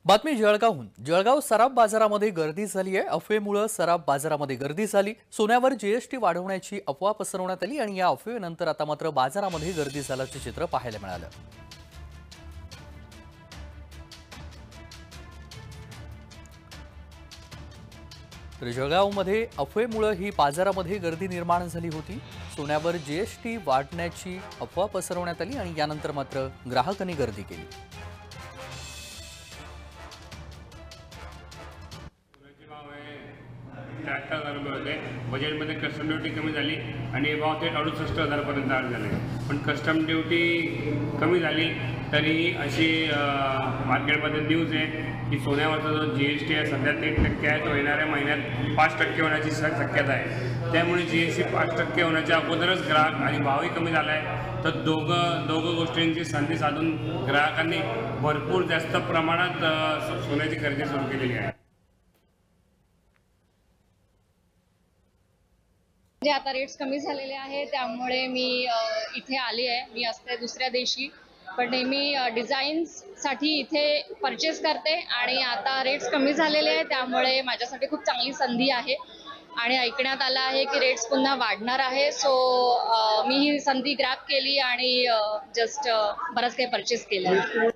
बातमी जळगावहून। जळगाव सराफ बाजारामध्ये गर्दी झाली आहे। अफवेमुळे सराफ बाजारामध्ये गर्दी झाली। सोन्यावर जीएसटी वाढवण्याची अफवा पसरवण्यात आली आणि या अफवेनंतर आता मात्र बाजारामध्ये गर्दी झाल्याचे चित्र पाहायला मिळालं। तर जळगावमध्ये अफवेमुळे ही बाजारामध्ये गर्दी निर्माण झाली होती। सोन्यावर जीएसटी वाढण्याची अफवा पसरवण्यात आली आणि यानंतर मात्र ग्राहकांनी गर्दी केली। बजेटमध्ये कस्टम ड्युटी कमी झाली आणि भाव थेट 68,000 पर्यंत झाले। पण कस्टम ड्युटी कमी झाली तरी अशी मार्केटमध्ये न्यूज आहे की सोन्यावरचा जो जीएसटी आहे सध्या 3% आहे, तो येणाऱ्या महिन्यात 5% होण्याची शक्यता आहे। त्यामुळे जीएसटी 5% होण्याच्या अगोदरच ग्राहक आणि भावही कमी झाला आहे। तर दोघं गोष्टींची संधी साधून ग्राहकांनी भरपूर जास्त प्रमाणात सोन्याची खरेदी सुरू केलेली आहे। आता रेट्स कमी झालेले आहे, त्यामुळे मी इथे आली आहे। मी असते दुसऱ्या देशी, पण नेहमी डिझाईन्ससाठी इथे परचेस करते आणि आता रेट्स कमी झालेले आहे, त्यामुळे माझ्यासाठी खूप चांगली संधी आहे। आणि ऐकण्यात आलं आहे की रेट्स पुन्हा वाढणार आहे, सो मी ही संधी ग्रॅब केली आणि जस्ट बरंच काही परचेस केलं।